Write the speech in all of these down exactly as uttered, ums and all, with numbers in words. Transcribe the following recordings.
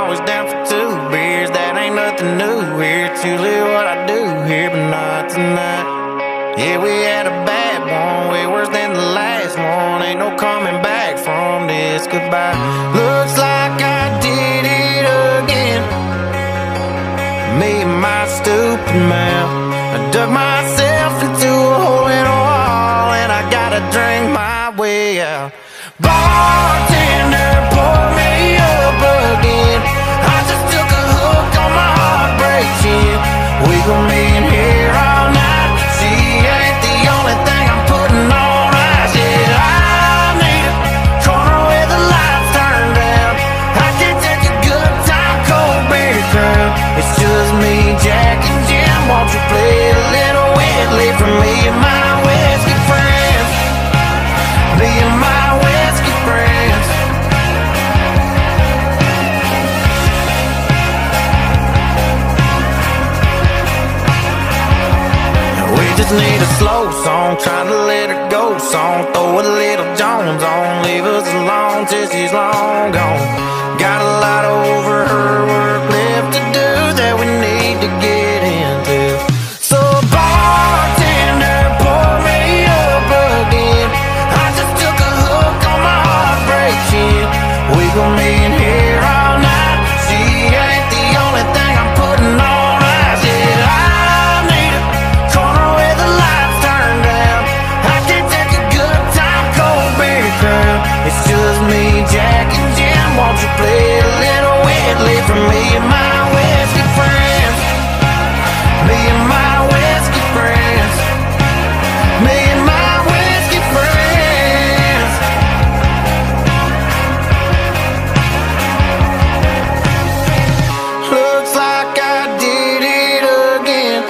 always down for two beers. That ain't nothing new here. It's usually what I do here, but not tonight. Yeah, we had a bad one, way worse than the last one. Ain't no coming back from this goodbye. Looks like I did it again. Me and my stupid mouth. I dug myself into a hole in a wall, and I gotta drink my way out. Bartender, pour me up again. I just took a hook on my heartbreak chin. We gon' be in here all night. She ain't the only thing I'm putting on ice. Yeah, I need a corner where the lights turn down. I can take a good time, cold beer crowd. It's just me, Jack, and Jim. Won't you play a little Whitley for me and my whiskey friends? Me and my whiskey friends. We just need a slow song, trying to let her go song. Throw a little Jones on, leave us alone till she's long gone. Got a lot over her work left to do that we need to get into. So bartender, pour me up again. I just took a hook on my heartbreak chin. We gon' be in here all night. She ain't the only thing I'm putting on ice. Yeah, I need a corner where the lights turn down. I can take a good time, cold beer crowd. It's just me, Jack, and Jim. Won't you play a little Whitley for me and my whiskey friends? Me and my whiskey friends. Me and my whiskey friends. Looks like I did it again.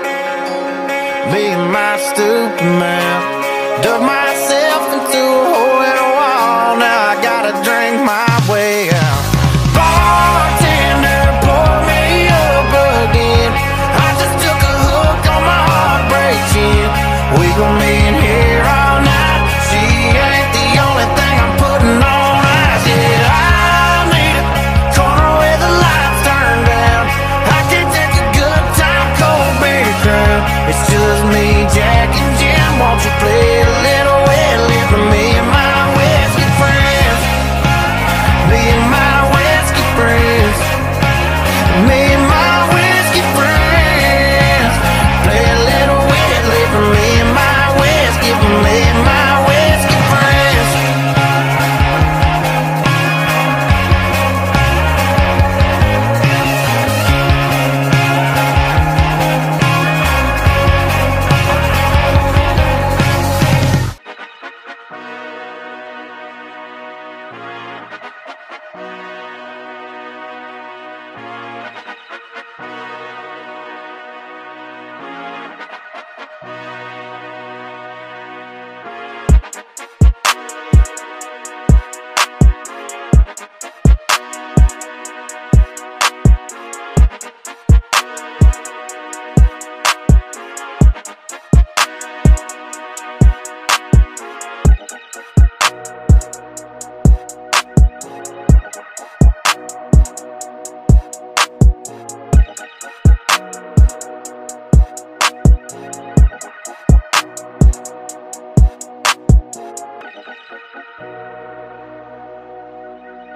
Me and my stupid mouth. Dug myself into a hole in a wall. Now I gotta drink my way out. Bartender, pour me up again. I just took a hook on my heartbreak chin. We gon' be in here all night. She ain't the only thing I'm putting on ice. Yeah, I need a corner where the lights turn down. I can take a good time, cold beer crowd. It's just me, Jack, and Jim. Won't you play a little Whitley for me and my whiskey friends? Me and my whiskey friends. Me and my whiskey friends. Play a little Whitley for me and my whiskey, for me and my whiskey friends.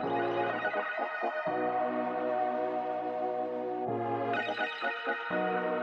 Thank you.